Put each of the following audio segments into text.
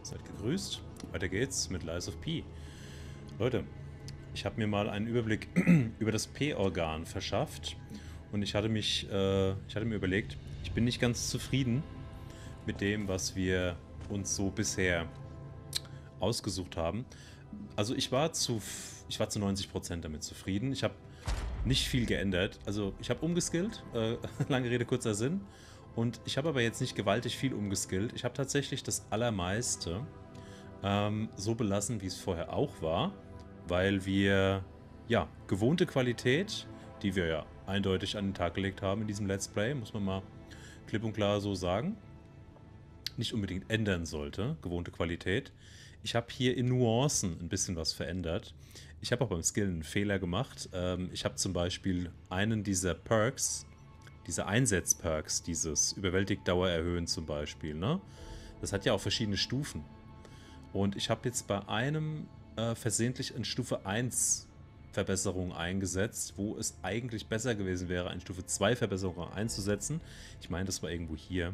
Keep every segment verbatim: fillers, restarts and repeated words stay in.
Seid gegrüßt. Weiter geht's mit Lies of P. Leute, ich habe mir mal einen Überblick über das P-Organ verschafft und ich hatte mich, äh, ich hatte mir überlegt, ich bin nicht ganz zufrieden mit dem, was wir uns so bisher ausgesucht haben. Also ich war zu, ich war zu neunzig Prozent damit zufrieden. Ich habe nicht viel geändert. Also ich habe umgeskillt, äh, lange Rede, kurzer Sinn. Und ich habe aber jetzt nicht gewaltig viel umgeskillt. Ich habe tatsächlich das Allermeiste ähm, so belassen, wie es vorher auch war. Weil wir, ja, gewohnte Qualität, die wir ja eindeutig an den Tag gelegt haben in diesem Let's Play, muss man mal klipp und klar so sagen, nicht unbedingt ändern sollte, gewohnte Qualität. Ich habe hier in Nuancen ein bisschen was verändert. Ich habe auch beim Skillen einen Fehler gemacht. Ähm, ich habe zum Beispiel einen dieser Perks, diese Einsetz-Perks, dieses Überwältigdauer erhöhen zum Beispiel, ne? Das hat ja auch verschiedene Stufen. Und ich habe jetzt bei einem äh, versehentlich in Stufe eins Verbesserung eingesetzt, wo es eigentlich besser gewesen wäre, eine Stufe zwei Verbesserung einzusetzen. Ich meine, das war irgendwo hier.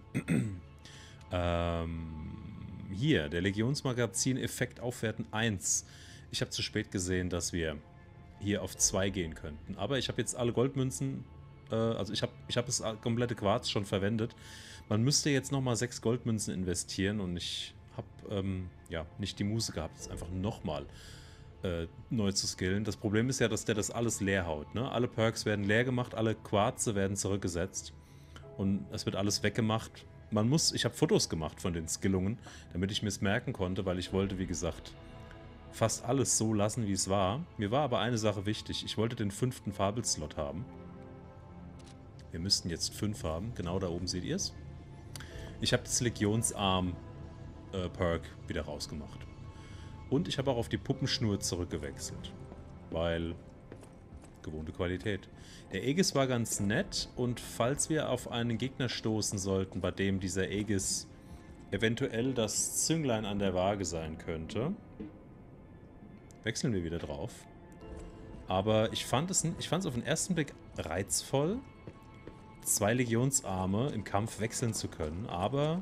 ähm, hier, der Legionsmagazin-Effekt aufwerten eins. Ich habe zu spät gesehen, dass wir hier auf zwei gehen könnten. Aber ich habe jetzt alle Goldmünzen, äh, also ich habe ich hab das komplette Quarz schon verwendet. Man müsste jetzt nochmal sechs Goldmünzen investieren und ich habe ähm, ja, nicht die Muße gehabt, jetzt einfach nochmal äh, neu zu skillen. Das Problem ist ja, dass der das alles leer haut, ne? Alle Perks werden leer gemacht, alle Quarze werden zurückgesetzt und es wird alles weggemacht. Man muss, ich habe Fotos gemacht von den Skillungen, damit ich mir es merken konnte, weil ich wollte, wie gesagt, fast alles so lassen, wie es war. Mir war aber eine Sache wichtig. Ich wollte den fünften Fabelslot haben. Wir müssten jetzt fünf haben. Genau da oben seht ihr es. Ich habe das Legionsarm äh, Perk wieder rausgemacht. Und ich habe auch auf die Puppenschnur zurückgewechselt. Weil gewohnte Qualität. Der Aegis war ganz nett und falls wir auf einen Gegner stoßen sollten, bei dem dieser Aegis eventuell das Zünglein an der Waage sein könnte, wechseln wir wieder drauf. Aber ich fand es, ich fand es auf den ersten Blick reizvoll, zwei Legionsarme im Kampf wechseln zu können, aber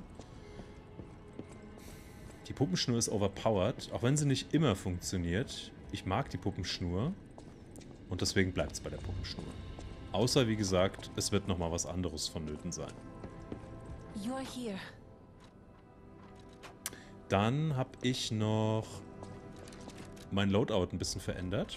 die Puppenschnur ist overpowered, auch wenn sie nicht immer funktioniert. Ich mag die Puppenschnur und deswegen bleibt es bei der Puppenschnur. Außer, wie gesagt, es wird nochmal was anderes vonnöten sein. You're here. Dann habe ich noch mein Loadout ein bisschen verändert.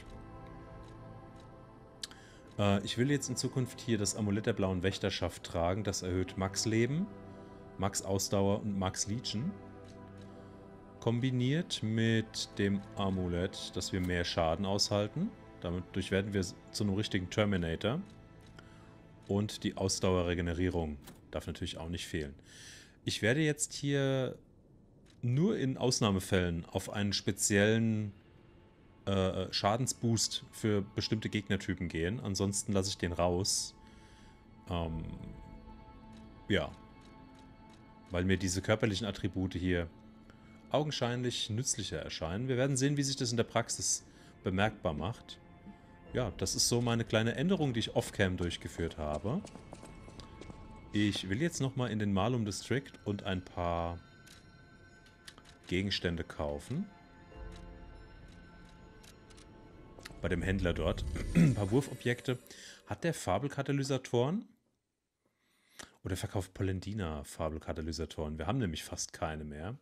Äh, ich will jetzt in Zukunft hier das Amulett der blauen Wächterschaft tragen. Das erhöht Max Leben, Max Ausdauer und Max Legion. Kombiniert mit dem Amulett, dass wir mehr Schaden aushalten. Dadurch werden wir zu einem richtigen Terminator. Und die Ausdauerregenerierung darf natürlich auch nicht fehlen. Ich werde jetzt hier nur in Ausnahmefällen auf einen speziellen äh, Schadensboost für bestimmte Gegnertypen gehen. Ansonsten lasse ich den raus. Ähm, ja. Weil mir diese körperlichen Attribute hier augenscheinlich nützlicher erscheinen. Wir werden sehen, wie sich das in der Praxis bemerkbar macht. Ja, das ist so meine kleine Änderung, die ich off-cam durchgeführt habe. Ich will jetzt nochmal in den Malum District und ein paar Gegenstände kaufen. Bei dem Händler dort. Ein paar Wurfobjekte. Hat der Fabelkatalysatoren? Oder verkauft Polendina Fabelkatalysatoren? Wir haben nämlich fast keine mehr.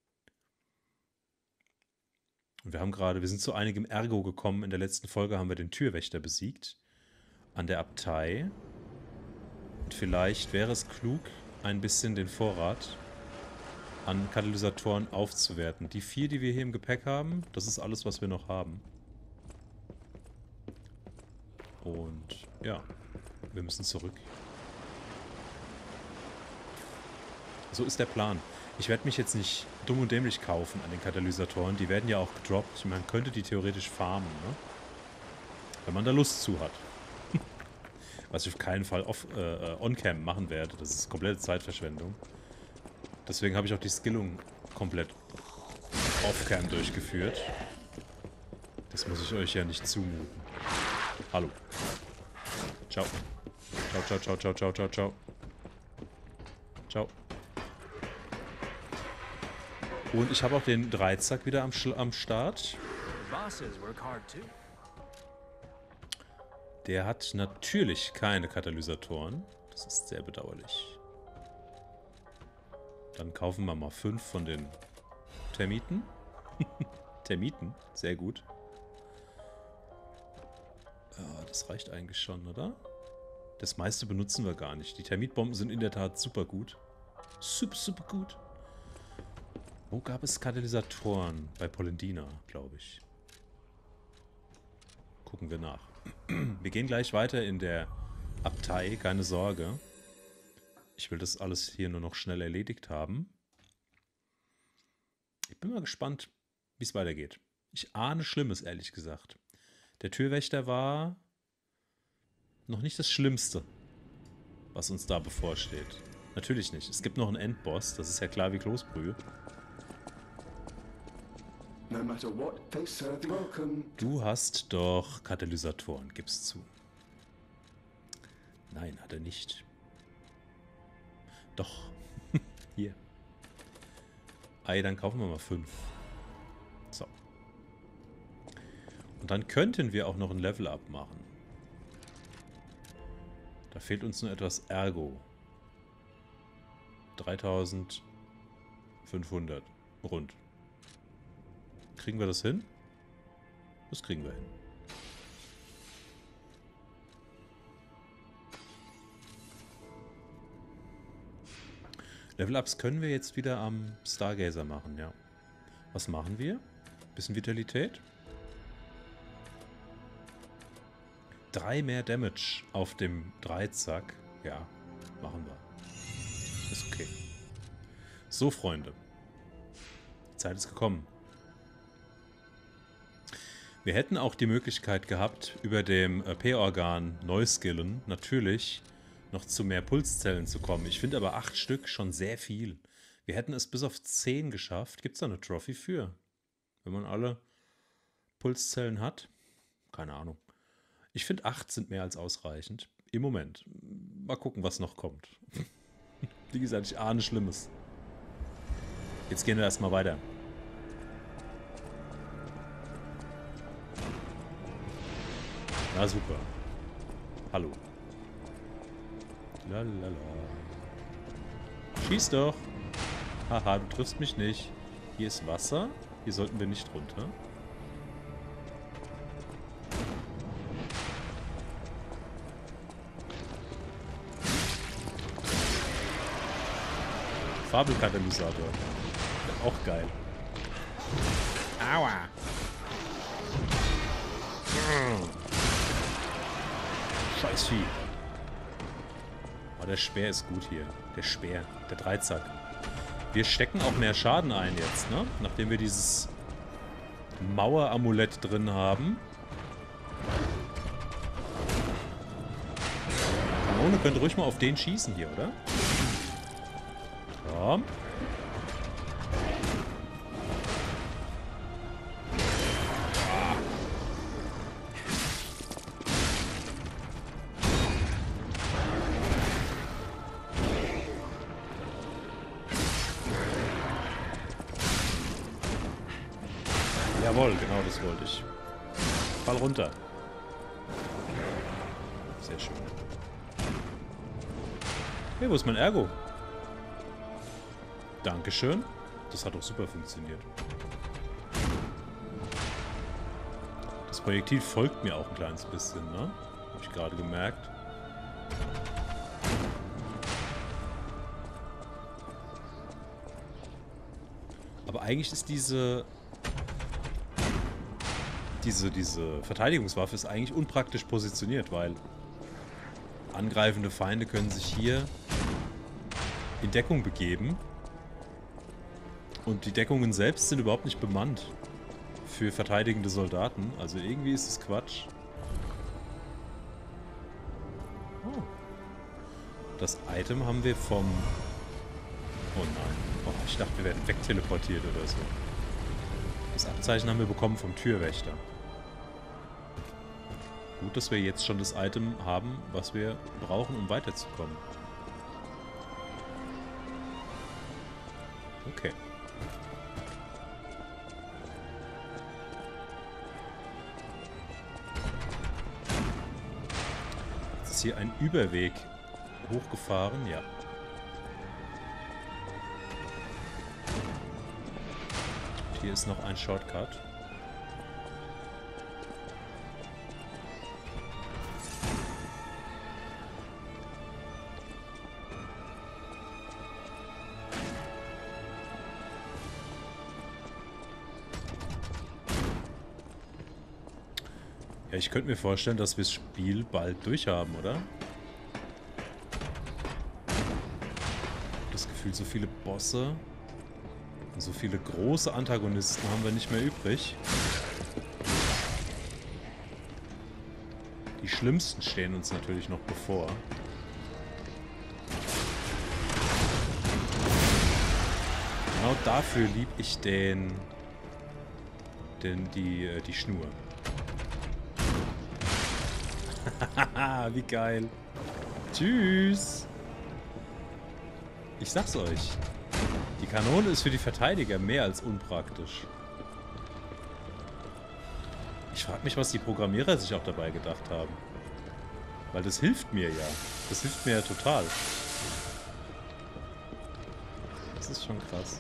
Und wir haben gerade, wir sind zu einigem Ergo gekommen. In der letzten Folge haben wir den Türwächter besiegt. An der Abtei. Und vielleicht wäre es klug, ein bisschen den Vorrat an Katalysatoren aufzuwerten. Die vier, die wir hier im Gepäck haben, das ist alles, was wir noch haben. Und ja, wir müssen zurück. So ist der Plan. Ich werde mich jetzt nicht dumm und dämlich kaufen an den Katalysatoren. Die werden ja auch gedroppt. Man könnte die theoretisch farmen, ne? Wenn man da Lust zu hat. Was ich auf keinen Fall off, äh, on-cam machen werde. Das ist komplette Zeitverschwendung. Deswegen habe ich auch die Skillung komplett off-cam durchgeführt. Das muss ich euch ja nicht zumuten. Hallo. Ciao. Ciao, ciao, ciao, ciao, ciao, ciao, ciao. Ciao. Und ich habe auch den Dreizack wieder am, Schla am Start. Der hat natürlich keine Katalysatoren. Das ist sehr bedauerlich. Dann kaufen wir mal fünf von den Termiten. Termiten, sehr gut. Ja, das reicht eigentlich schon, oder? Das meiste benutzen wir gar nicht. Die Termitbomben sind in der Tat super gut. Super, super gut. Wo gab es Katalysatoren? Bei Polendina, glaube ich. Gucken wir nach. Wir gehen gleich weiter in der Abtei, keine Sorge. Ich will das alles hier nur noch schnell erledigt haben. Ich bin mal gespannt, wie es weitergeht. Ich ahne Schlimmes, ehrlich gesagt. Der Türwächter war noch nicht das Schlimmste, was uns da bevorsteht. Natürlich nicht. Es gibt noch einen Endboss, das ist ja klar wie Kloßbrühe. Du hast doch Katalysatoren, gib's zu. Nein, hat er nicht. Doch. Hier. Ei, dann kaufen wir mal fünf. So. Und dann könnten wir auch noch ein Level-Up machen. Da fehlt uns nur etwas Ergo. dreitausendfünfhundert. Rund. Kriegen wir das hin? Das kriegen wir hin. Level-Ups können wir jetzt wieder am Stargazer machen, ja. Was machen wir? Bisschen Vitalität. Drei mehr Damage auf dem Dreizack. Ja, machen wir. Ist okay. So, Freunde. Die Zeit ist gekommen. Wir hätten auch die Möglichkeit gehabt, über dem P-Organ Neuskillen natürlich noch zu mehr Pulszellen zu kommen. Ich finde aber acht Stück schon sehr viel. Wir hätten es bis auf zehn geschafft. Gibt es da eine Trophy für? Wenn man alle Pulszellen hat? Keine Ahnung. Ich finde acht sind mehr als ausreichend. Im Moment. Mal gucken, was noch kommt. Wie gesagt, ich ahne Schlimmes. Jetzt gehen wir erstmal weiter. Na super. Hallo. Lalala. Schieß doch. Haha, du triffst mich nicht. Hier ist Wasser. Hier sollten wir nicht runter. Fabelkatalysator. Auch geil. Aua. Scheiß Vieh. Oh, der Speer ist gut hier. Der Speer. Der Dreizack. Wir stecken auch mehr Schaden ein jetzt, ne? Nachdem wir dieses Maueramulett drin haben. Kanone könnte ruhig mal auf den schießen hier, oder? Komm. Jawohl, genau das wollte ich. Fall runter. Sehr schön. Hey, wo ist mein Ergo? Dankeschön. Das hat doch super funktioniert. Das Projektil folgt mir auch ein kleines bisschen, ne? Habe ich gerade gemerkt. Aber eigentlich ist diese... Diese, diese Verteidigungswaffe ist eigentlich unpraktisch positioniert, weil angreifende Feinde können sich hier in Deckung begeben. Und die Deckungen selbst sind überhaupt nicht bemannt für verteidigende Soldaten. Also irgendwie ist es Quatsch. Oh. Das Item haben wir vom... Oh nein. Oh, ich dachte, wir werden wegteleportiert oder so. Das Abzeichen haben wir bekommen vom Türwächter. Gut, dass wir jetzt schon das Item haben, was wir brauchen, um weiterzukommen. hier ein Überweg hochgefahren? Ja. Und hier ist noch ein Shortcut. Ja, ich könnte mir vorstellen, dass wir das Spiel bald durchhaben, oder? Das Gefühl, so viele Bosse und so viele große Antagonisten haben wir nicht mehr übrig. Die schlimmsten stehen uns natürlich noch bevor. Genau dafür liebe ich den, den die, die Schnur. Haha, wie geil. Tschüss. Ich sag's euch. Die Kanone ist für die Verteidiger mehr als unpraktisch. Ich frage mich, was die Programmierer sich auch dabei gedacht haben. Weil das hilft mir ja. Das hilft mir ja total. Das ist schon krass.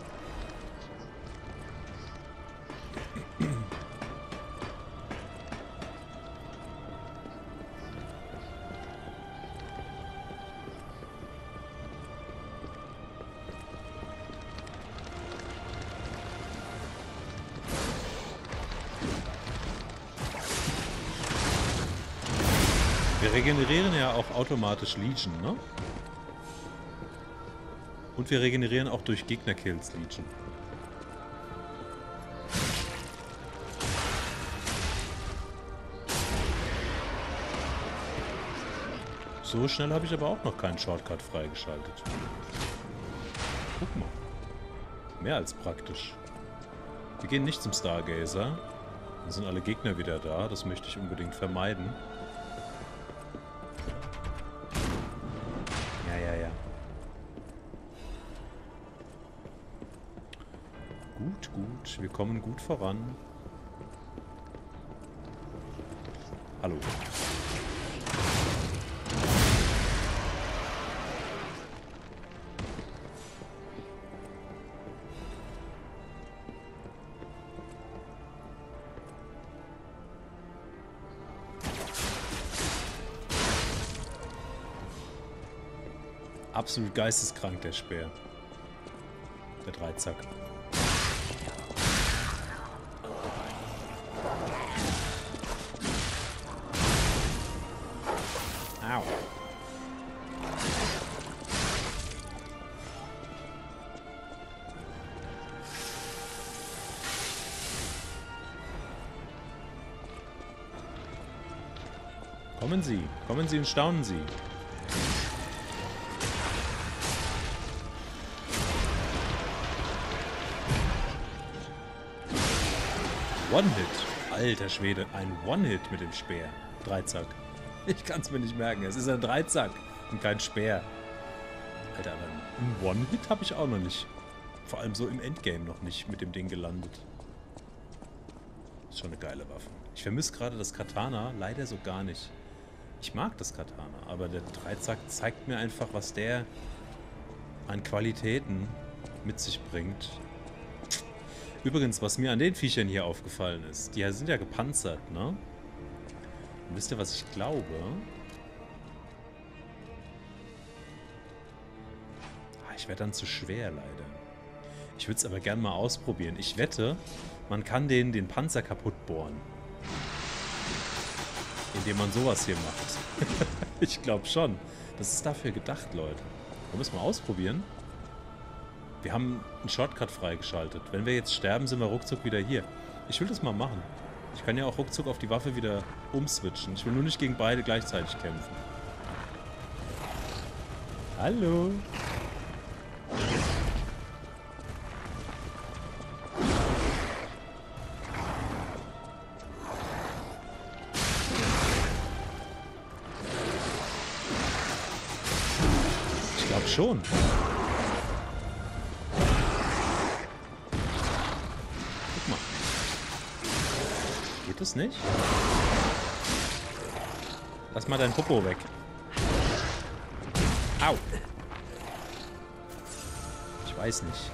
Wir regenerieren ja auch automatisch Legion, ne? Und wir regenerieren auch durch Gegnerkills Legion. So schnell habe ich aber auch noch keinen Shortcut freigeschaltet. Guck mal. Mehr als praktisch. Wir gehen nicht zum Stargazer. Dann sind alle Gegner wieder da. Das möchte ich unbedingt vermeiden. Ja, ja, ja. Gut, gut. Wir kommen gut voran. Hallo. Absolut geisteskrank, der Speer. Der Dreizack. Au. Kommen Sie, kommen Sie und staunen Sie. One-Hit. Alter Schwede, ein One-Hit mit dem Speer. Dreizack. Ich kann es mir nicht merken. Es ist ein Dreizack und kein Speer. Alter, aber ein One-Hit habe ich auch noch nicht. Vor allem so im Endgame noch nicht mit dem Ding gelandet. Ist schon eine geile Waffe. Ich vermisse gerade das Katana leider so gar nicht. Ich mag das Katana, aber der Dreizack zeigt mir einfach, was der an Qualitäten mit sich bringt. Übrigens, was mir an den Viechern hier aufgefallen ist, die sind ja gepanzert, ne? Und wisst ihr, was ich glaube? Ah, ich werde dann zu schwer, leider. Ich würde es aber gern mal ausprobieren. Ich wette, man kann den, den Panzer kaputt bohren. Indem man sowas hier macht. Ich glaube schon. Das ist dafür gedacht, Leute. Wollen wir es mal ausprobieren? Wir haben einen Shortcut freigeschaltet. Wenn wir jetzt sterben, sind wir ruckzuck wieder hier. Ich will das mal machen. Ich kann ja auch ruckzuck auf die Waffe wieder umswitchen. Ich will nur nicht gegen beide gleichzeitig kämpfen. Hallo. Ich glaube schon. Geht das nicht? Lass mal dein Popo weg. Au! Ich weiß nicht.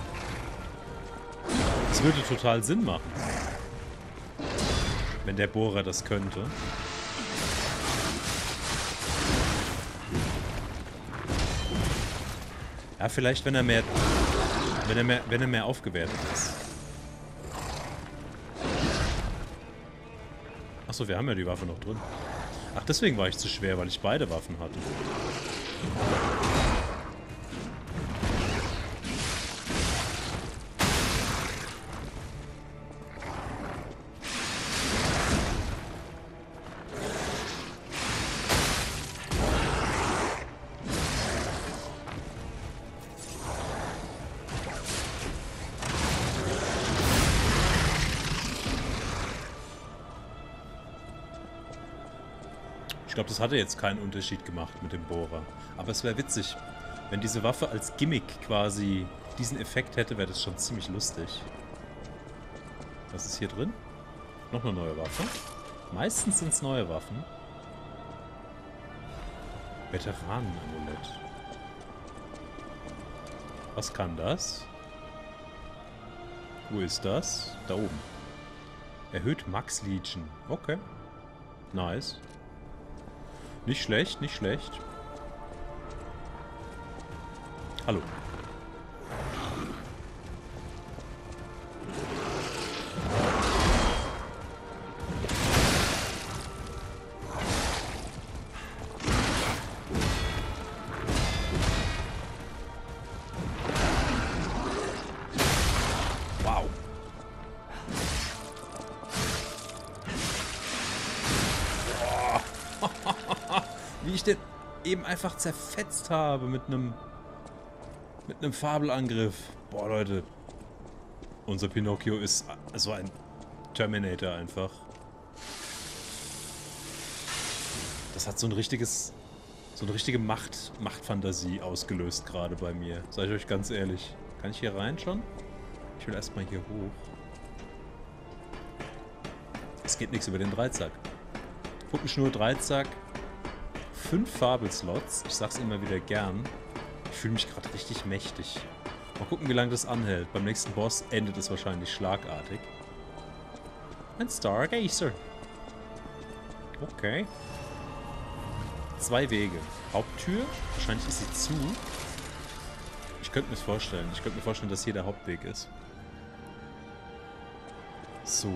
Es würde total Sinn machen. Wenn der Bohrer das könnte. Ja, vielleicht wenn er mehr... Wenn er mehr, wenn er mehr aufgewertet ist. Achso, wir haben ja die Waffe noch drin. Ach, deswegen war ich zu schwer, weil ich beide Waffen hatte. Ich glaube, das hatte jetzt keinen Unterschied gemacht mit dem Bohrer. Aber es wäre witzig. Wenn diese Waffe als Gimmick quasi diesen Effekt hätte, wäre das schon ziemlich lustig. Was ist hier drin? Noch eine neue Waffe. Meistens sind es neue Waffen. Veteranen-Amulett. Was kann das? Wo ist das? Da oben. Erhöht Max Legion. Okay. Nice. Nicht schlecht, nicht schlecht. Hallo. Wow. Wie ich den eben einfach zerfetzt habe mit einem mit einem Fabelangriff. Boah, Leute. Unser Pinocchio ist so ein Terminator einfach. Das hat so ein richtiges so eine richtige Macht Machtfantasie ausgelöst gerade bei mir. Sag ich euch ganz ehrlich. Kann ich hier rein schon? Ich will erstmal hier hoch. Es geht nichts über den Dreizack. Puppenschnur, Dreizack. Fünf Fabelslots. Ich sag's immer wieder gern. Ich fühle mich gerade richtig mächtig. Mal gucken, wie lange das anhält. Beim nächsten Boss endet es wahrscheinlich schlagartig. Ein Stargazer. Okay. Zwei Wege. Haupttür. Wahrscheinlich ist sie zu. Ich könnte mir das vorstellen. Ich könnte mir vorstellen, dass hier der Hauptweg ist. So.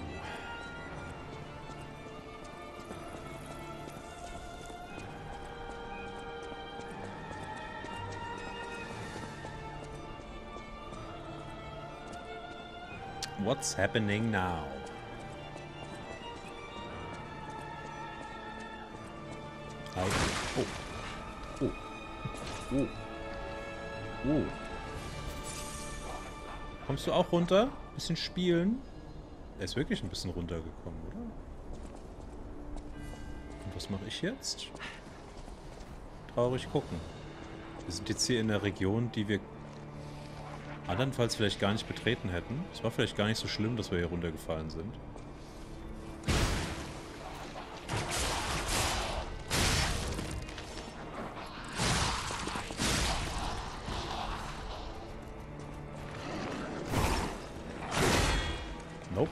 What's happening now? Oh. Oh. Oh. Oh. Kommst du auch runter? Bisschen spielen? Er ist wirklich ein bisschen runtergekommen, oder? Und was mache ich jetzt? Traurig gucken. Wir sind jetzt hier in der Region, die wir andernfalls vielleicht gar nicht betreten hätten. Es war vielleicht gar nicht so schlimm, dass wir hier runtergefallen sind. Nope.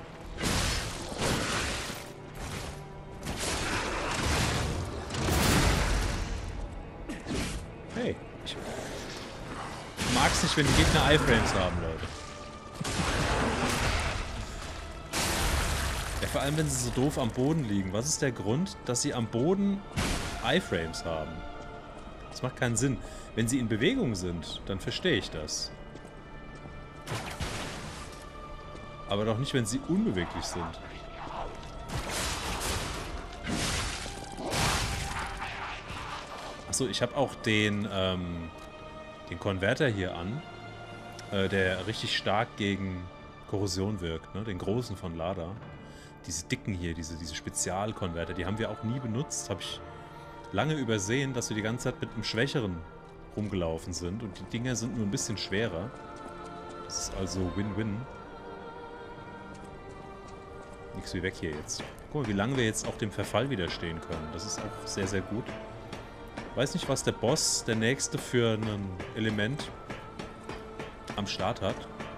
Hey, ich mag's nicht, wenn die Gegner Iframes haben, Leute. Ja, vor allem, wenn sie so doof am Boden liegen. Was ist der Grund, dass sie am Boden Iframes haben? Das macht keinen Sinn. Wenn sie in Bewegung sind, dann verstehe ich das. Aber doch nicht, wenn sie unbeweglich sind. Achso, ich habe auch den, ähm, den Konverter hier an, äh, der richtig stark gegen Korrosion wirkt, ne? Den großen von Lada. Diese dicken hier, diese, diese Spezialkonverter, die haben wir auch nie benutzt. Habe ich lange übersehen, dass wir die ganze Zeit mit einem schwächeren rumgelaufen sind. Und die Dinger sind nur ein bisschen schwerer. Das ist also Win-Win. Nix wie weg hier jetzt. Guck mal, wie lange wir jetzt auch dem Verfall widerstehen können. Das ist auch sehr, sehr gut. Weiß nicht, was der Boss, der nächste, für ein Element am Start hat.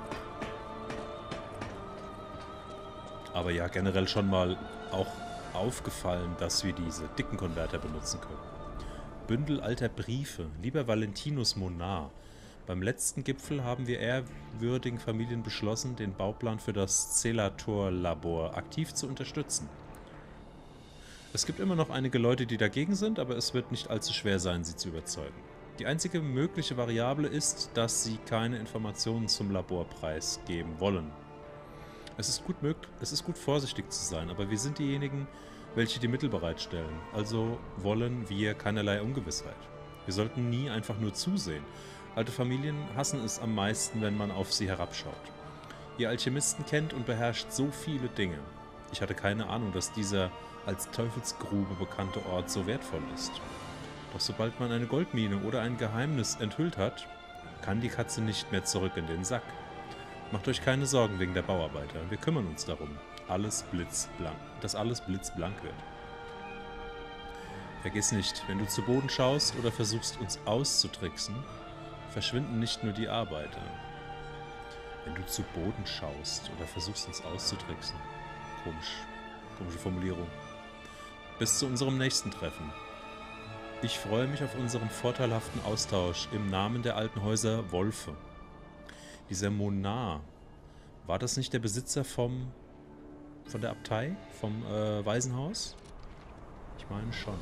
Aber ja, generell schon mal auch aufgefallen, dass wir diese dicken Konverter benutzen können. Bündel alter Briefe. Lieber Valentinus Monar. Beim letzten Gipfel haben wir ehrwürdigen Familien beschlossen, den Bauplan für das Zelator-Labor aktiv zu unterstützen. Es gibt immer noch einige Leute, die dagegen sind, aber es wird nicht allzu schwer sein, sie zu überzeugen. Die einzige mögliche Variable ist, dass sie keine Informationen zum Laborpreis geben wollen. Es ist gut möglich, es ist gut vorsichtig zu sein, aber wir sind diejenigen, welche die Mittel bereitstellen. Also wollen wir keinerlei Ungewissheit. Wir sollten nie einfach nur zusehen. Alte Familien hassen es am meisten, wenn man auf sie herabschaut. Ihr Alchemisten kennt und beherrscht so viele Dinge. Ich hatte keine Ahnung, dass dieser als Teufelsgrube bekannte Ort so wertvoll ist. Doch sobald man eine Goldmine oder ein Geheimnis enthüllt hat, kann die Katze nicht mehr zurück in den Sack. Macht euch keine Sorgen wegen der Bauarbeiter. Wir kümmern uns darum, alles blitzblank, dass alles blitzblank wird. Vergiss nicht, wenn du zu Boden schaust oder versuchst, uns auszutricksen, verschwinden nicht nur die Arbeiter. Wenn du zu Boden schaust oder versuchst, uns auszutricksen. Komisch. Komische Formulierung. Bis zu unserem nächsten Treffen. Ich freue mich auf unseren vorteilhaften Austausch im Namen der alten Häuser Wolfe. Dieser Monar, war das nicht der Besitzer vom, von der Abtei, vom äh, Waisenhaus? Ich meine schon.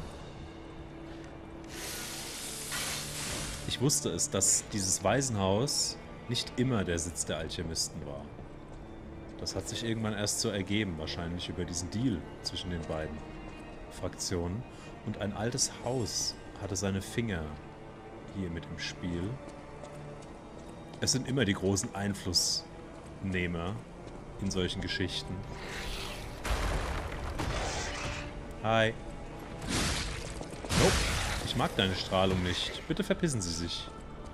Ich wusste es, dass dieses Waisenhaus nicht immer der Sitz der Alchemisten war. Das hat sich irgendwann erst so ergeben, wahrscheinlich über diesen Deal zwischen den beiden Fraktionen. Und ein altes Haus hatte seine Finger hier mit im Spiel. Es sind immer die großen Einflussnehmer in solchen Geschichten. Hi. Nope. Ich mag deine Strahlung nicht. Bitte verpissen Sie sich.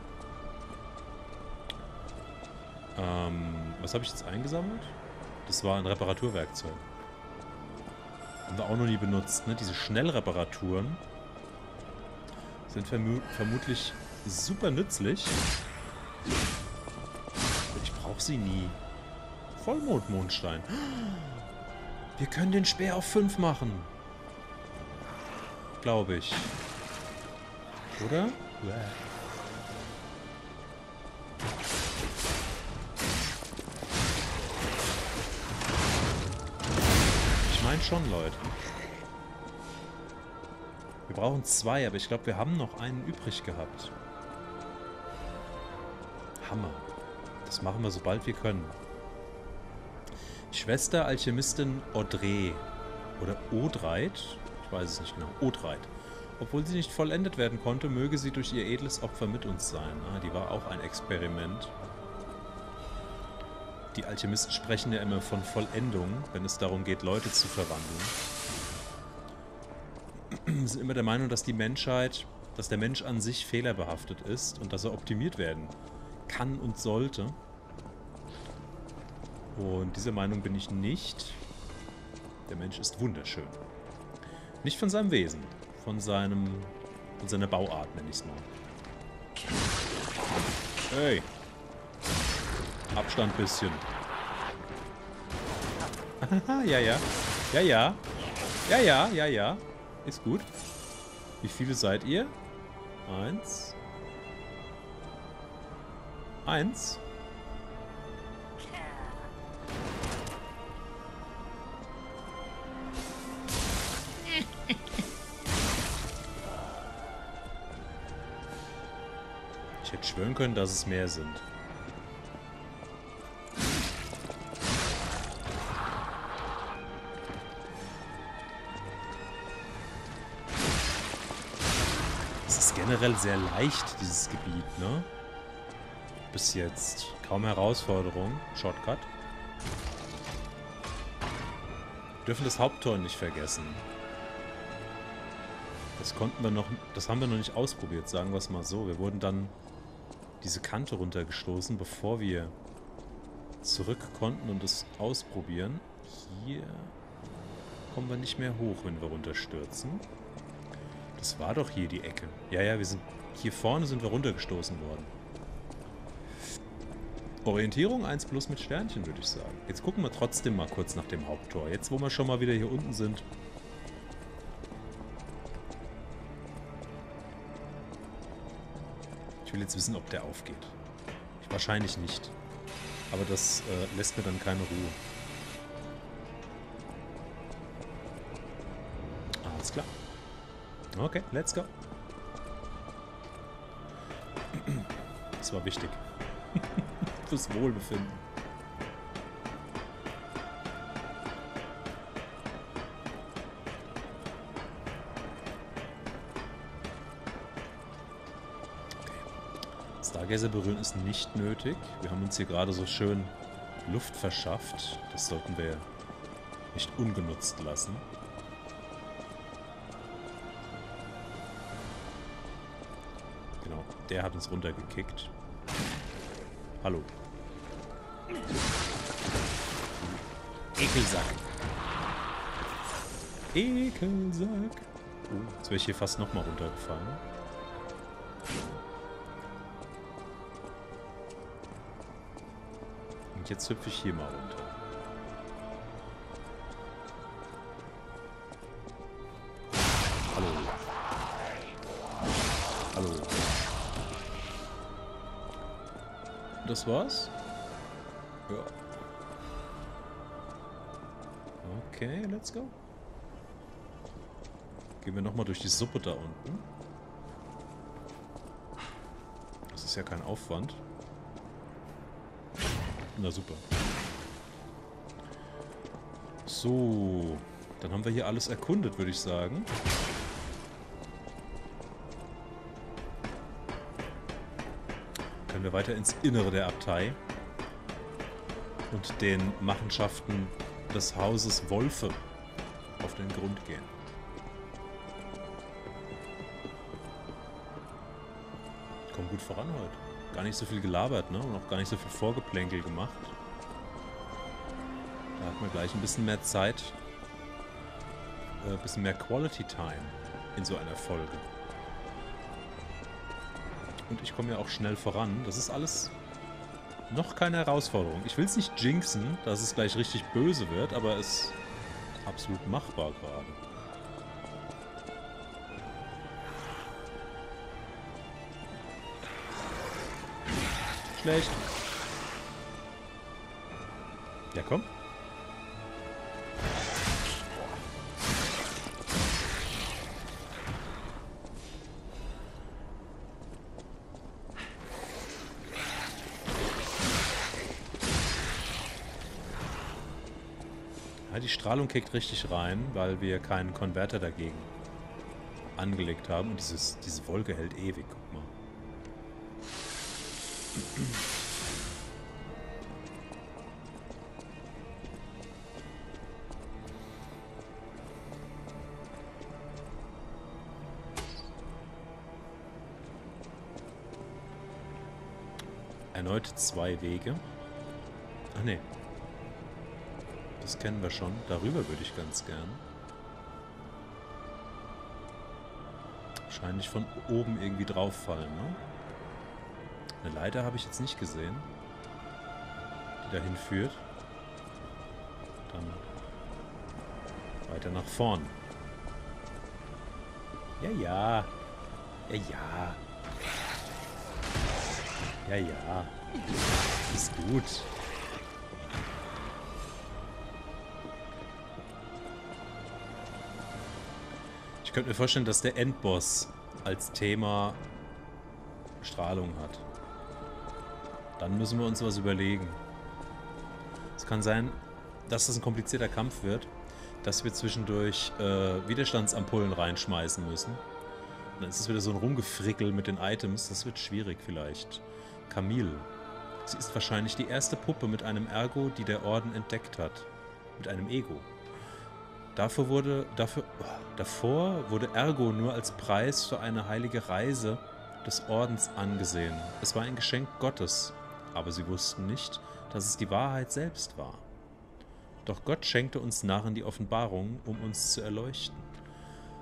Ähm, was habe ich jetzt eingesammelt? Das war ein Reparaturwerkzeug. Haben wir auch noch nie benutzt, ne? Diese Schnellreparaturen sind vermu vermutlich super nützlich. Ich brauche sie nie. Vollmond-Mondstein. Wir können den Speer auf fünf machen. Glaube ich. Oder? Yeah. Ich meine schon, Leute. Wir brauchen zwei, aber ich glaube, wir haben noch einen übrig gehabt. Hammer. Das machen wir, sobald wir können. Schwester Alchemistin Audrey. Oder Odreit. Ich weiß es nicht genau. Odreit. Obwohl sie nicht vollendet werden konnte, möge sie durch ihr edles Opfer mit uns sein. Ah, die war auch ein Experiment. Die Alchemisten sprechen ja immer von Vollendung, wenn es darum geht, Leute zu verwandeln. Sie sind immer der Meinung, dass die Menschheit, dass der Mensch an sich fehlerbehaftet ist und dass er optimiert werden kann und sollte. Und dieser Meinung bin ich nicht. Der Mensch ist wunderschön. Nicht von seinem Wesen, von seinem, von seiner Bauart, nenne ich es mal. Hey. Abstand bisschen. ja, ja. Ja, ja. Ja, ja, ja, ja. Ist gut. Wie viele seid ihr? Eins. Eins. Ich hätte schwören können, dass es mehr sind. Es ist generell sehr leicht, dieses Gebiet, ne? Bis jetzt. Kaum Herausforderung. Shortcut. Wir dürfen das Haupttor nicht vergessen. Das konnten wir noch, das haben wir noch nicht ausprobiert, sagen wir es mal so. Wir wurden dann diese Kante runtergestoßen, bevor wir zurück konnten und es ausprobieren. Hier kommen wir nicht mehr hoch, wenn wir runterstürzen. Das war doch hier die Ecke. Ja, ja, wir sind... Hier vorne sind wir runtergestoßen worden. Orientierung eins plus mit Sternchen, würde ich sagen. Jetzt gucken wir trotzdem mal kurz nach dem Haupttor. Jetzt, wo wir schon mal wieder hier unten sind. Ich will jetzt wissen, ob der aufgeht. Wahrscheinlich nicht. Aber das äh, lässt mir dann keine Ruhe. Alles klar. Okay, let's go. Das war wichtig. Fürs Wohlbefinden. Stargazer berühren ist nicht nötig. Wir haben uns hier gerade so schön Luft verschafft. Das sollten wir nicht ungenutzt lassen. Genau, der hat uns runtergekickt. Hallo. Ekelsack. Ekelsack. Oh, jetzt wäre ich hier fast nochmal runtergefallen. Und jetzt hüpfe ich hier mal runter. Hallo. Hallo. Das war's? Ja. Okay, let's go. Gehen wir nochmal durch die Suppe da unten. Das ist ja kein Aufwand. Na super. So, dann haben wir hier alles erkundet, würde ich sagen. Können wir weiter ins Innere der Abtei und den Machenschaften des Hauses Wolfe auf den Grund gehen. Kommt gut voran heute. Gar nicht so viel gelabert, ne? Und auch gar nicht so viel Vorgeplänkel gemacht. Da hat man gleich ein bisschen mehr Zeit, äh, ein bisschen mehr Quality Time in so einer Folge. Und ich komme ja auch schnell voran. Das ist alles noch keine Herausforderung. Ich will es nicht jinxen, dass es gleich richtig böse wird, aber es ist absolut machbar gerade. Schlecht. Ja, komm. Ja, die Strahlung kickt richtig rein, weil wir keinen Konverter dagegen angelegt haben. Und dieses, diese Wolke hält ewig, guck mal. Erneut zwei Wege. Ach nee. Das kennen wir schon. Darüber würde ich ganz gern. Wahrscheinlich von oben irgendwie drauf fallen, ne? Eine Leiter habe ich jetzt nicht gesehen, die dahin führt. Dann weiter nach vorn. Ja, ja. Ja, ja. Ja, ja. Ist gut. Ich könnte mir vorstellen, dass der Endboss als Thema Strahlung hat. Dann müssen wir uns was überlegen. Es kann sein, dass das ein komplizierter Kampf wird, dass wir zwischendurch äh, Widerstandsampullen reinschmeißen müssen. Und dann ist es wieder so ein Rumgefrickel mit den Items. Das wird schwierig vielleicht. Camille. Sie ist wahrscheinlich die erste Puppe mit einem Ergo, die der Orden entdeckt hat. Mit einem Ego. Dafür wurde, dafür, oh, davor wurde Ergo nur als Preis für eine heilige Reise des Ordens angesehen. Es war ein Geschenk Gottes. Aber sie wussten nicht, dass es die Wahrheit selbst war. Doch Gott schenkte uns Narren die Offenbarung, um uns zu erleuchten.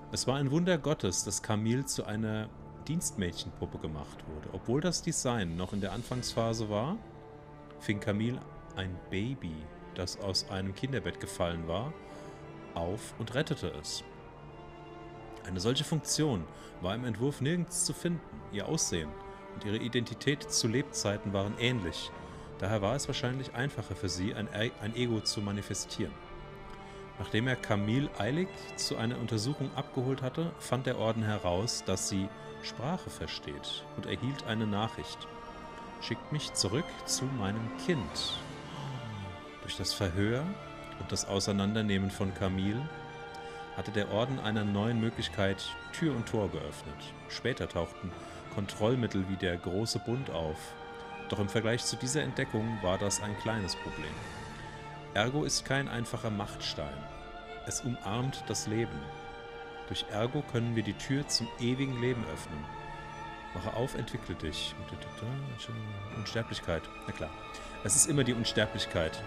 Es war ein Wunder Gottes, dass Camille zu einer Dienstmädchenpuppe gemacht wurde. Obwohl das Design noch in der Anfangsphase war, fing Camille ein Baby, das aus einem Kinderbett gefallen war, auf und rettete es. Eine solche Funktion war im Entwurf nirgends zu finden. Ihr Aussehen und ihre Identität zu Lebzeiten waren ähnlich. Daher war es wahrscheinlich einfacher für sie, ein, e ein Ego zu manifestieren. Nachdem er Camille eilig zu einer Untersuchung abgeholt hatte, fand der Orden heraus, dass sie Sprache versteht und erhielt eine Nachricht. Schickt mich zurück zu meinem Kind. Durch das Verhör und das Auseinandernehmen von Camille hatte der Orden einer neuen Möglichkeit Tür und Tor geöffnet. Später tauchten Kontrollmittel wie der Große Bund auf. Doch im Vergleich zu dieser Entdeckung war das ein kleines Problem. Ergo ist kein einfacher Machtstein. Es umarmt das Leben. Durch Ergo können wir die Tür zum ewigen Leben öffnen. Wache auf, entwickle dich. Unsterblichkeit. Na klar. Es ist immer die Unsterblichkeit.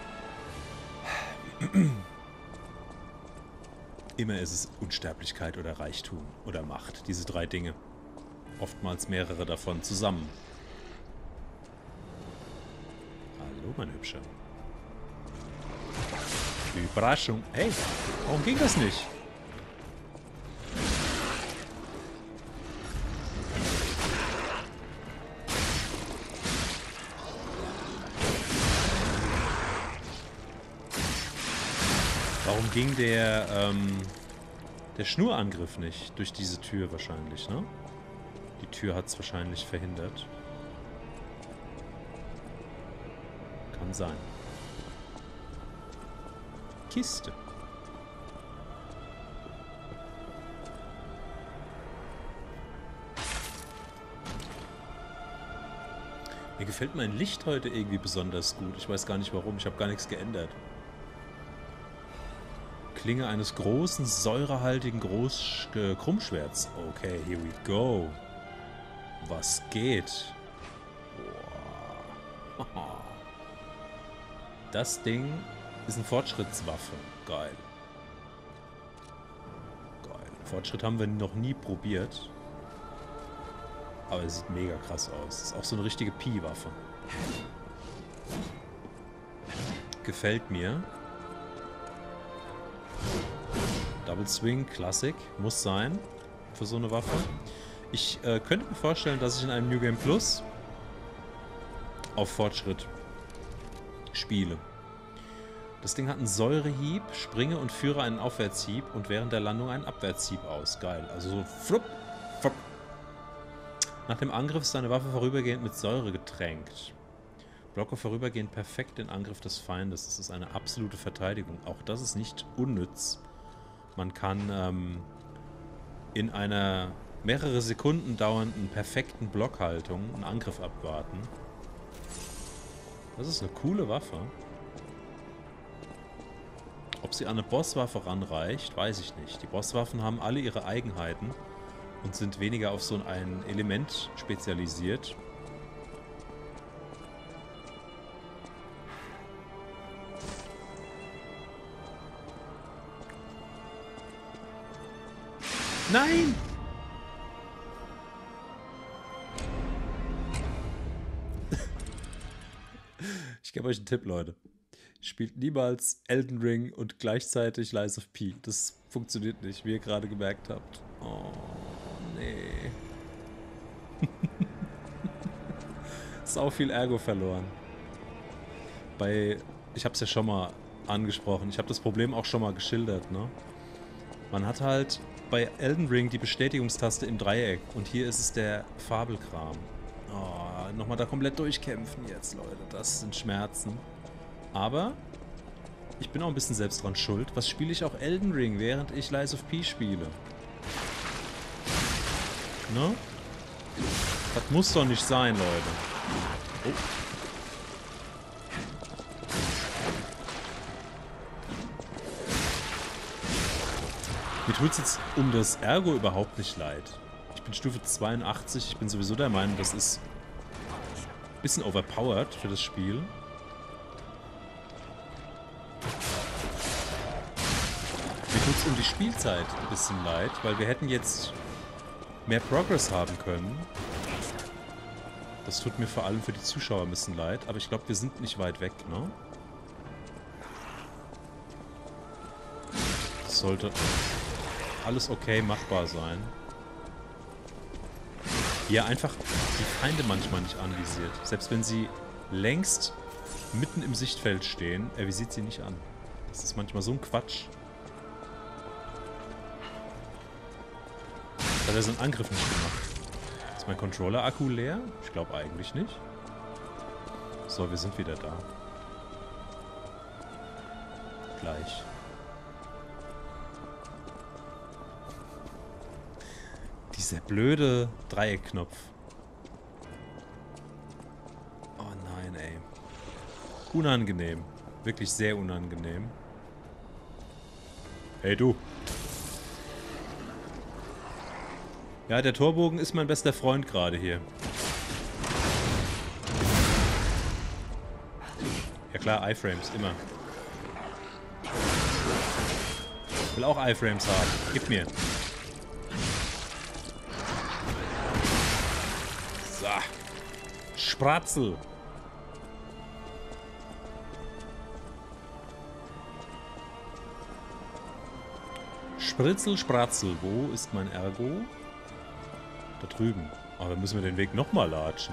Immer ist es Unsterblichkeit oder Reichtum oder Macht. Diese drei Dinge. Oftmals mehrere davon zusammen. Hallo, mein Hübscher. Überraschung. Hey, warum ging das nicht? Warum ging der, ähm, der Schnurangriff nicht? Durch diese Tür wahrscheinlich, ne? Die Tür hat es wahrscheinlich verhindert. Kann sein. Kiste. Mir gefällt mein Licht heute irgendwie besonders gut. Ich weiß gar nicht warum. Ich habe gar nichts geändert. Klinge eines großen, säurehaltigen Groß äh, Krummschwerts. Okay, here we go. Was geht? Wow. Das Ding ist eine Fortschrittswaffe. Geil. Geil. Fortschritt haben wir noch nie probiert. Aber es sieht mega krass aus. Ist auch so eine richtige Pi-Waffe. Gefällt mir. Double Swing, Classic. Muss sein. Für so eine Waffe. Ich äh, könnte mir vorstellen, dass ich in einem New Game Plus auf Fortschritt spiele. Das Ding hat einen Säurehieb, springe und führe einen Aufwärtshieb und während der Landung einen Abwärtshieb aus. Geil. Also so flupp, flupp. Nach dem Angriff ist seine Waffe vorübergehend mit Säure getränkt. Blocke vorübergehend perfekt den Angriff des Feindes. Das ist eine absolute Verteidigung. Auch das ist nicht unnütz. Man kann ähm, in einer mehrere Sekunden dauernden perfekten Blockhaltung einen Angriff abwarten. Das ist eine coole Waffe. Ob sie an eine Bosswaffe ranreicht, weiß ich nicht. Die Bosswaffen haben alle ihre Eigenheiten und sind weniger auf so ein Element spezialisiert. Nein! Ich gebe euch einen Tipp, Leute. Spielt niemals Elden Ring und gleichzeitig Lies of P. Das funktioniert nicht, wie ihr gerade gemerkt habt. Oh, nee. Sau viel Ergo verloren. Bei, ich habe es ja schon mal angesprochen. Ich habe das Problem auch schon mal geschildert, ne? Man hat halt bei Elden Ring die Bestätigungstaste im Dreieck und hier ist es der Fabelkram. Oh, nochmal da komplett durchkämpfen jetzt, Leute. Das sind Schmerzen. Aber ich bin auch ein bisschen selbst dran schuld. Was spiele ich auch Elden Ring, während ich Lies of P spiele? Ne? Das muss doch nicht sein, Leute. Oh. Mir tut es jetzt um das Ergo überhaupt nicht leid. Ich bin Stufe zweiundachtzig. Ich bin sowieso der Meinung, das ist ein bisschen overpowered für das Spiel. Mir tut tut's um die Spielzeit ein bisschen leid, weil wir hätten jetzt mehr Progress haben können. Das tut mir vor allem für die Zuschauer ein bisschen leid, aber ich glaube, wir sind nicht weit weg, ne? Das sollte alles okay machbar sein. Ja, einfach die Feinde manchmal nicht anvisiert. Selbst wenn sie längst mitten im Sichtfeld stehen, er visiert sie nicht an. Das ist manchmal so ein Quatsch. Hat er so einen Angriff nicht gemacht? Ist mein Controller-Akku leer? Ich glaube eigentlich nicht. So, wir sind wieder da. Gleich. Dieser blöde Dreieckknopf. Oh nein, ey. Unangenehm. Wirklich sehr unangenehm. Hey, du. Ja, der Torbogen ist mein bester Freund gerade hier. Ja klar, Iframes, immer. Ich will auch Iframes haben. Gib mir. So. Spratzel. Spritzel, Spratzel. Wo ist mein Ergo? Da drüben. Aber müssen wir den Weg nochmal latschen.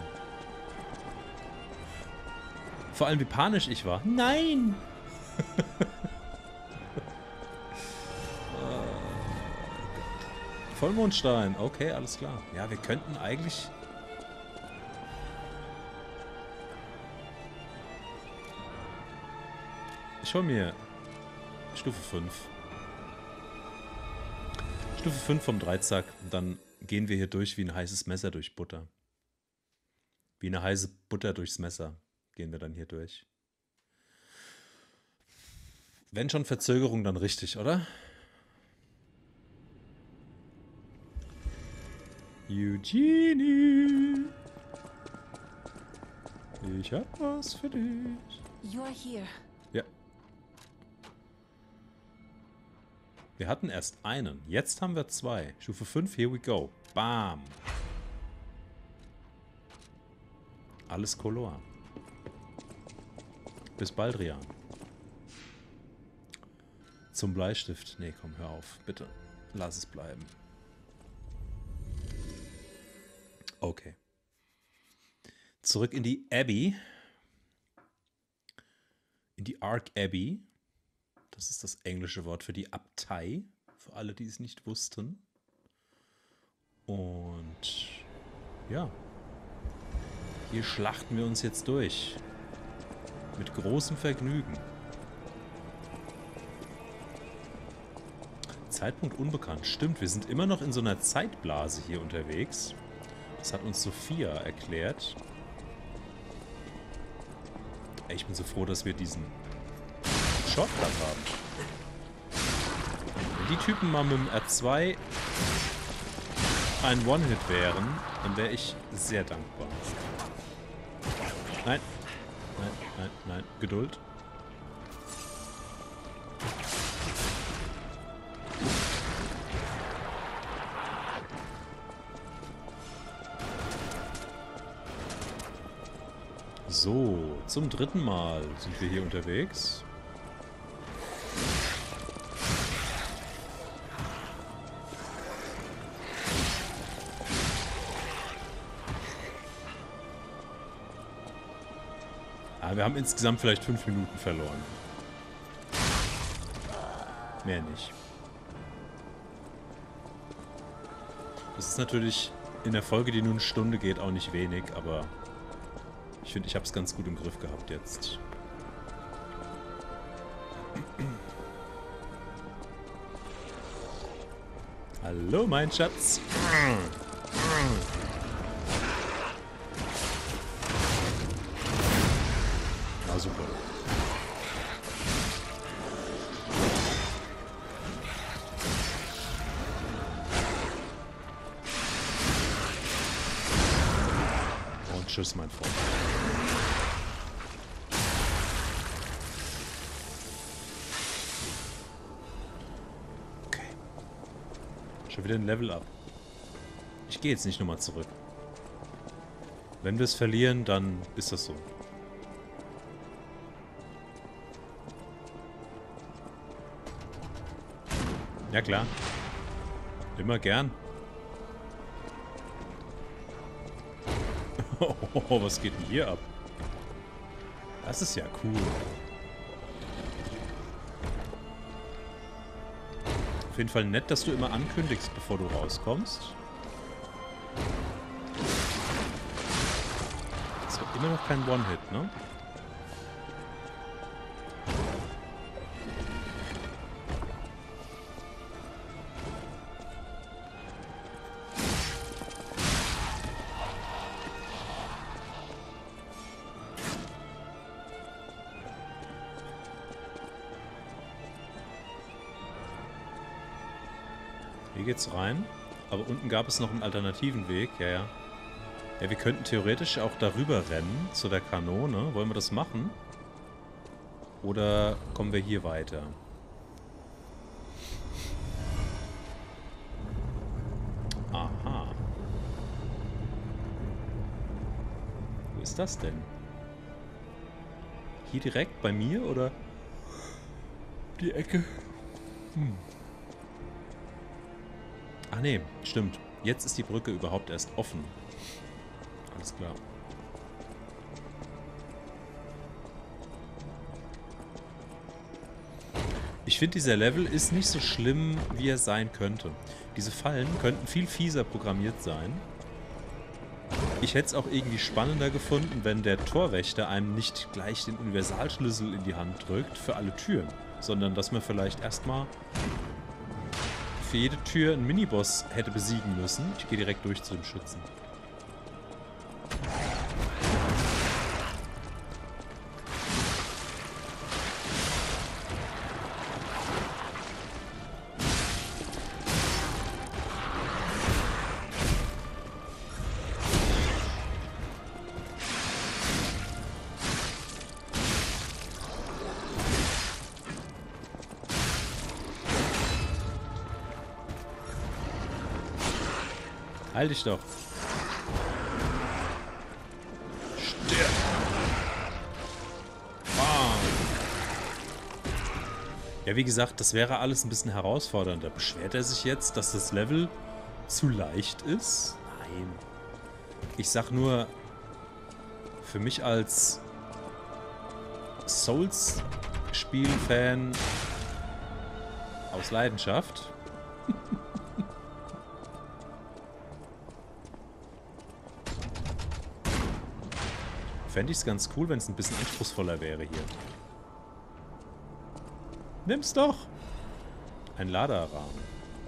Vor allem, wie panisch ich war. Nein! Vollmondstein. Okay, alles klar. Ja, wir könnten eigentlich... Ich hol mir Stufe fünf. Stufe fünf vom Dreizack. Und dann gehen wir hier durch wie ein heißes Messer durch Butter. Wie eine heiße Butter durchs Messer gehen wir dann hier durch. Wenn schon Verzögerung, dann richtig, oder? Eugenie! Ich hab was für dich. You're here. Ja. Wir hatten erst einen. Jetzt haben wir zwei. Stufe fünf, here we go. Bam. Alles Color. Bis bald, Rian. Zum Bleistift. Nee, komm, hör auf. Bitte. Lass es bleiben. Okay. Zurück in die Abbey. In die Ark Abbey. Das ist das englische Wort für die Abtei. Für alle, die es nicht wussten. Und ja. Hier schlachten wir uns jetzt durch. Mit großem Vergnügen. Zeitpunkt unbekannt. Stimmt, wir sind immer noch in so einer Zeitblase hier unterwegs. Das hat uns Sophia erklärt. Ey, ich bin so froh, dass wir diesen Shortcut haben. Wenn die Typen mal mit dem R zwei ein One-Hit wären, dann wäre ich sehr dankbar. Nein. Nein, nein, nein. Geduld. So, zum dritten Mal sind wir hier unterwegs. Ah, wir haben insgesamt vielleicht fünf Minuten verloren. Mehr nicht. Das ist natürlich in der Folge, die nur eine Stunde geht, auch nicht wenig, aber ich finde, ich habe es ganz gut im Griff gehabt jetzt. Hallo, mein Schatz. Na super. Und tschüss, mein Freund. Schon wieder ein Level up. Ich gehe jetzt nicht nochmal zurück. Wenn wir es verlieren, dann ist das so. Ja klar. Immer gern. Oh, was geht denn hier ab? Das ist ja cool. Auf jeden Fall nett, dass du immer ankündigst, bevor du rauskommst. Das war immer noch kein One-Hit, ne? Hier geht's rein. Aber unten gab es noch einen alternativen Weg. Ja, ja. Ja, wir könnten theoretisch auch darüber rennen zu der Kanone. Wollen wir das machen? Oder kommen wir hier weiter? Aha. Wo ist das denn? Hier direkt bei mir oder die Ecke? Hm. Ach nee, stimmt. Jetzt ist die Brücke überhaupt erst offen. Alles klar. Ich finde, dieser Level ist nicht so schlimm, wie er sein könnte. Diese Fallen könnten viel fieser programmiert sein. Ich hätte es auch irgendwie spannender gefunden, wenn der Torwächter einem nicht gleich den Universalschlüssel in die Hand drückt für alle Türen, sondern dass man vielleicht erstmal für jede Tür einen Miniboss hätte besiegen müssen. Ich gehe direkt durch zu dem Schützen. Halt dich doch. Stirb. Bam. Ja, wie gesagt, das wäre alles ein bisschen herausfordernder. Beschwert er sich jetzt, dass das Level zu leicht ist? Nein. Ich sag nur, für mich als Souls-Spiel-Fan aus Leidenschaft fände ich es ganz cool, wenn es ein bisschen anspruchsvoller wäre hier. Nimm's doch! Ein Laderrahmen.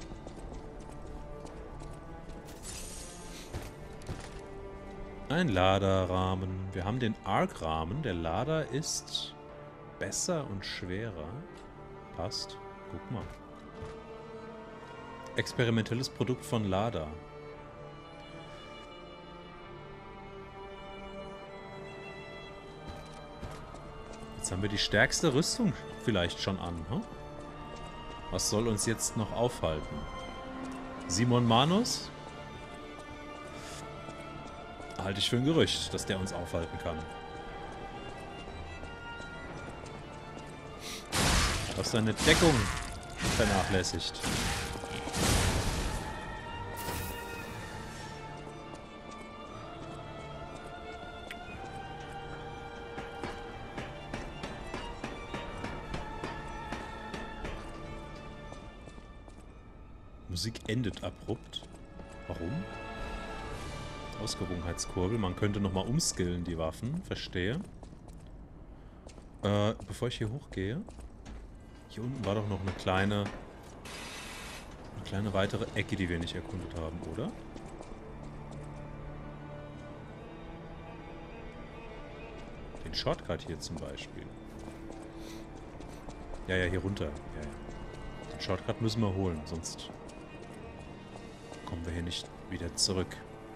Ein Laderrahmen. Wir haben den Arc-Rahmen. Der Lader ist besser und schwerer. Passt. Guck mal. Experimentelles Produkt von Lada. Jetzt haben wir die stärkste Rüstung vielleicht schon an. Hm? Was soll uns jetzt noch aufhalten? Simon Manus? Halte ich für ein Gerücht, dass der uns aufhalten kann. Du hast deine Deckung vernachlässigt. Musik endet abrupt. Warum? Ausgewogenheitskurbel. Man könnte nochmal umskillen, die Waffen. Verstehe. Äh, bevor ich hier hochgehe. Hier unten war doch noch eine kleine... Eine kleine weitere Ecke, die wir nicht erkundet haben, oder? Den Shortcut hier zum Beispiel. Ja, ja, hier runter. Ja, ja. Den Shortcut müssen wir holen, sonst kommen wir hier nicht wieder zurück.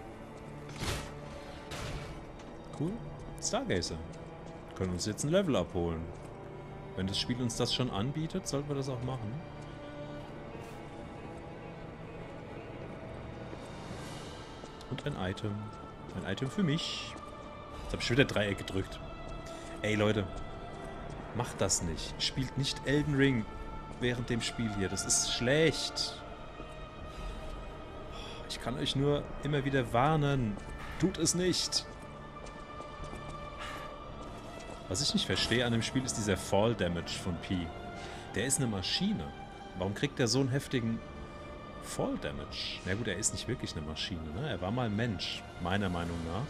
Cool. Stargazer. Wir können uns jetzt ein Level abholen. Wenn das Spiel uns das schon anbietet, sollten wir das auch machen. Und ein Item. Ein Item für mich. Jetzt habe ich schon wieder Dreieck gedrückt. Ey, Leute. Macht das nicht. Spielt nicht Elden Ring während dem Spiel hier. Das ist schlecht. Ich kann euch nur immer wieder warnen. Tut es nicht. Was ich nicht verstehe an dem Spiel ist dieser Fall Damage von Pi. Der ist eine Maschine. Warum kriegt der so einen heftigen Fall Damage? Na gut, er ist nicht wirklich eine Maschine, ne? Er war mal ein Mensch, meiner Meinung nach.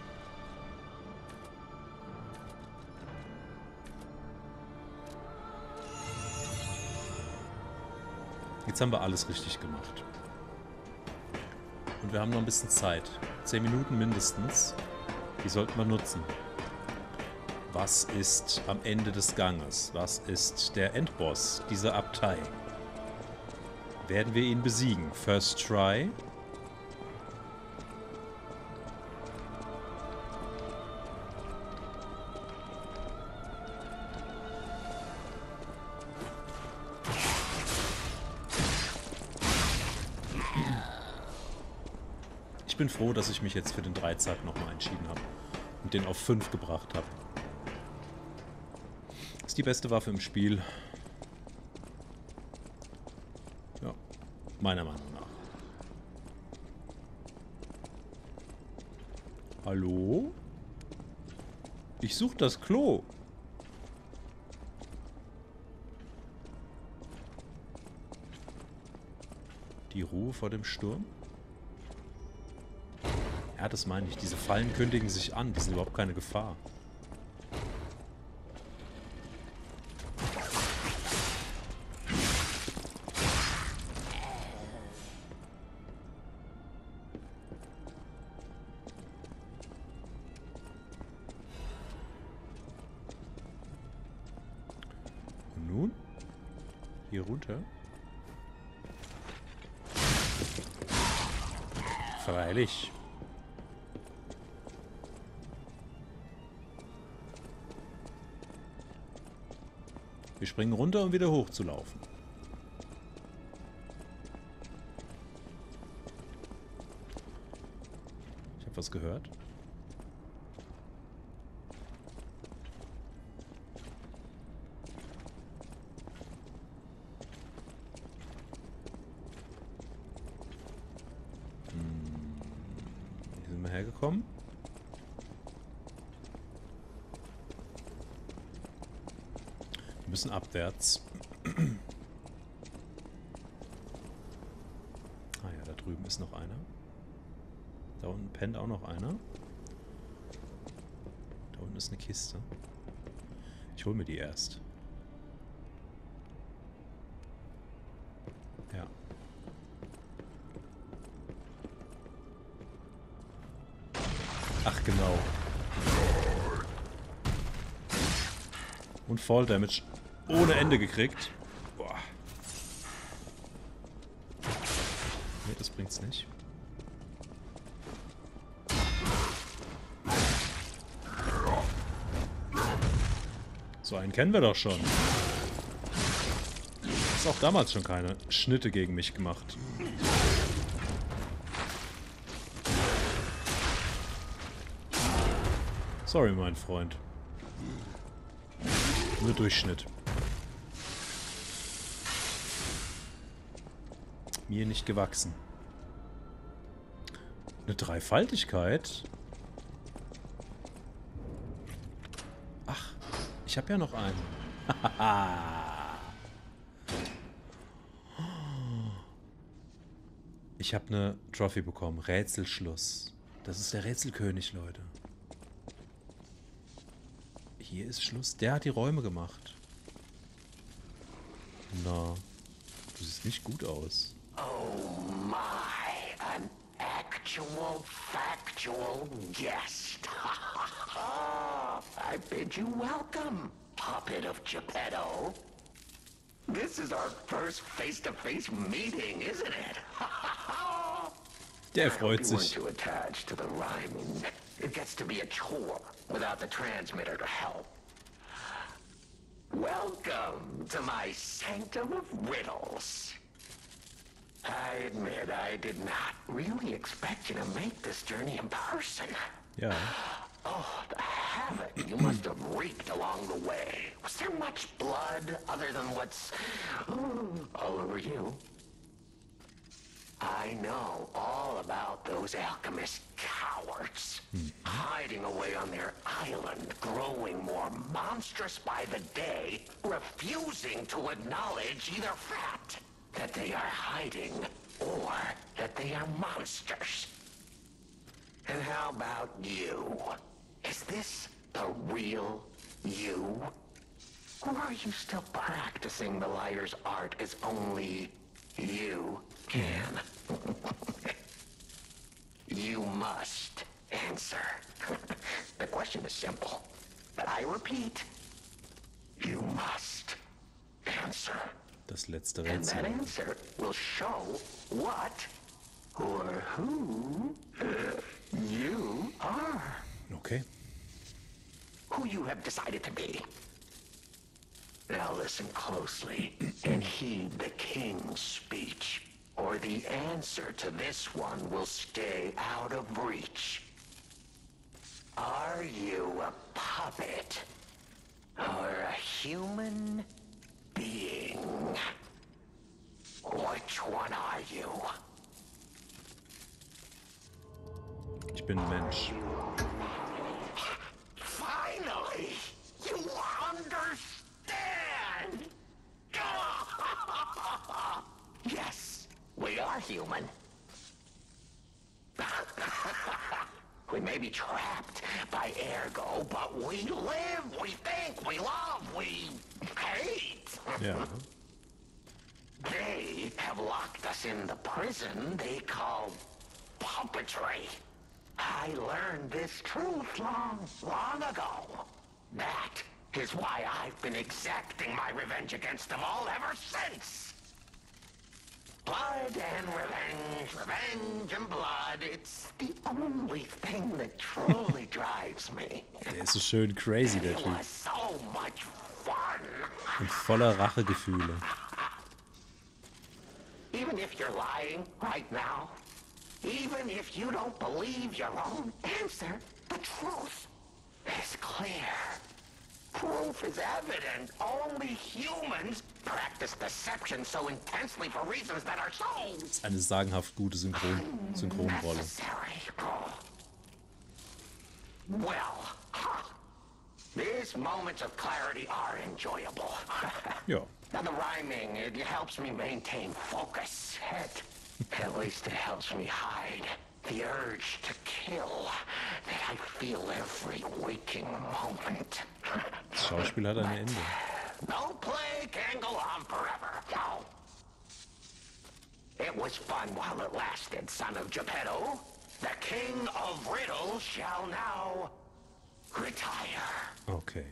Jetzt haben wir alles richtig gemacht. Und wir haben noch ein bisschen Zeit. Zehn Minuten mindestens. Die sollten wir nutzen. Was ist am Ende des Ganges? Was ist der Endboss dieser Abtei? Werden wir ihn besiegen? First try. Ich bin froh, dass ich mich jetzt für den Dreizack nochmal entschieden habe und den auf fünf gebracht habe. Ist die beste Waffe im Spiel. Ja, meiner Meinung nach. Hallo? Ich suche das Klo. Die Ruhe vor dem Sturm? Ja, das meine ich. Diese Fallen kündigen sich an. Die sind überhaupt keine Gefahr. Und nun? Hier runter? Freilich. Wir springen runter, um wieder hochzulaufen. Ich habe was gehört. Hm. Hier sind wir hergekommen. Wir müssen abwärts. Ah ja, da drüben ist noch einer. Da unten pennt auch noch einer. Da unten ist eine Kiste. Ich hole mir die erst. Ja. Ach genau. Und Fall Damage ohne Ende gekriegt. Boah. Nee, das bringt's nicht. So einen kennen wir doch schon. Ist auch damals schon keine Schnitte gegen mich gemacht. Sorry, mein Freund. Nur Durchschnitt. Mir nicht gewachsen. Eine Dreifaltigkeit? Ach, ich habe ja noch einen. Ich habe eine Trophy bekommen. Rätselschluss. Das ist der Rätselkönig, Leute. Hier ist Schluss. Der hat die Räume gemacht. Na, du siehst nicht gut aus. Oh my, an actual factual guest. I bid you welcome, puppet of Geppetto. This is our first face-to-face meeting, isn't it? Der freut You weren't sich. too attached to the rhyming. It gets to be a chore without the transmitter to help. Welcome to my sanctum of riddles. I admit I did not really expect you to make this journey in person. Ja. Oh, the havoc you must have wreaked along the way. Was there much blood other than what's uh, all over you? I know all about those alchemist cowards. Mm-hmm. Hiding away on their island, growing more monstrous by the day, refusing to acknowledge either fact that they are hiding or that they are monsters. And how about you? Is this the real you? Or are you still practicing the liar's art as only you can? You must answer. The question is simple, but I repeat, you must answer. Das letzte And that Rätsel. answer will show what or who uh, you are. Okay. Who you have decided to be. Now listen closely and heed the king's speech, or the answer to this one will stay out of reach. Are you a puppet or a human being? Which one are you? Ich bin ein Mensch. Finally, you understand! Yes, we are human. We may be trapped by ergo, but we live, we think, we love, we hate. Ja. They have locked us in the prison they call puppetry. I learned this truth long, long ago. That is why I've been exacting my revenge against them all ever since. Blood and revenge, revenge and blood. It's the only thing that truly drives me. Der ist so schön crazy, der It Typ. was so much fun. Und voller Rachegefühle. Even if you're lying right now, even if you don't believe your own answer, the truth is clear. Proof is evident. Only humans practice deception so intensely for reasons that are so Eine sagenhaft gute Synchron Synchronrolle. necessary. Well, huh. These moments of clarity are enjoyable. Ja. Now the rhyming, it helps me maintain focus. It, at least it helps me hide the urge to kill that I feel every waking moment. Das Schauspiel hat ein Ende. No play can go on forever. No. It was fun while it lasted, son of Geppetto. The king of riddles shall now retire. Okay.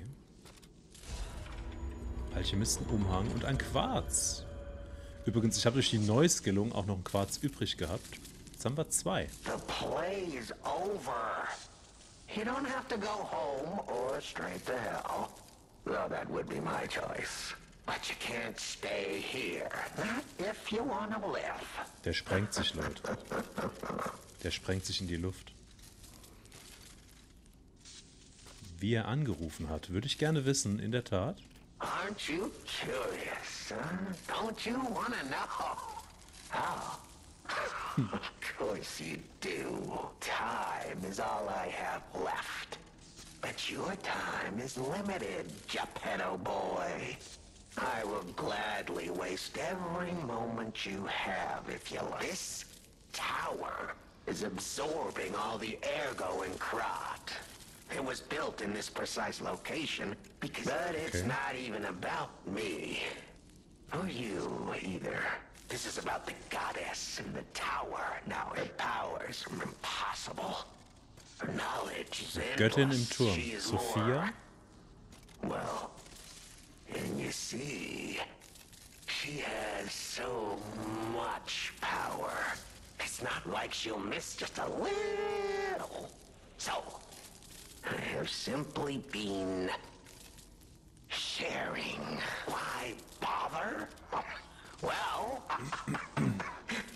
Alchemistenumhang und ein Quarz. Übrigens, ich habe durch die Neuskillung auch noch ein Quarz übrig gehabt. Jetzt haben wir zwei. The play's over. You don't have to go home or straight to hell. Though that would be my choice. But you can't stay here. Not if you want to live. Der sprengt sich, Leute. Der sprengt sich in die Luft. Wie er angerufen hat, würde ich gerne wissen, in der Tat. Aren't you curious, huh? Don't you want to know? How? Of course you do. Time is all I have left. But your time is limited, Geppetto boy. I will gladly waste every moment you have if you like. This tower is absorbing all the ergo in Krat. It was built in this precise location because... But it's Okay. not even about me. Or you, either. This is about the goddess in the tower. Now, her powers are impossible. Her knowledge is Göttin im endless. Turm. She is Sophia? more. Well, and you see, she has so much power. It's not like she'll miss just a little. So, I have simply been sharing. Why bother? Well,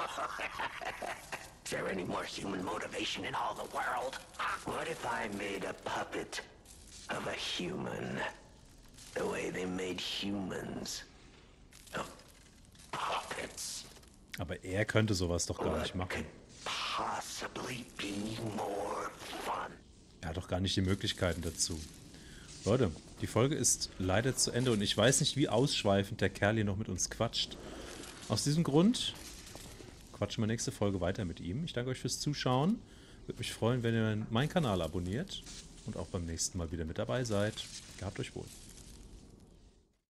Is there any more human motivation in all the world? What if I made a puppet of a human? The way they made humans. Of puppets. Aber er könnte sowas doch gar nicht What machen. could possibly be more fun? Er hat doch gar nicht die Möglichkeiten dazu. Leute, die Folge ist leider zu Ende und ich weiß nicht, wie ausschweifend der Kerl hier noch mit uns quatscht. Aus diesem Grund quatschen wir nächste Folge weiter mit ihm. Ich danke euch fürs Zuschauen. Würde mich freuen, wenn ihr meinen Kanal abonniert und auch beim nächsten Mal wieder mit dabei seid. Gehabt euch wohl.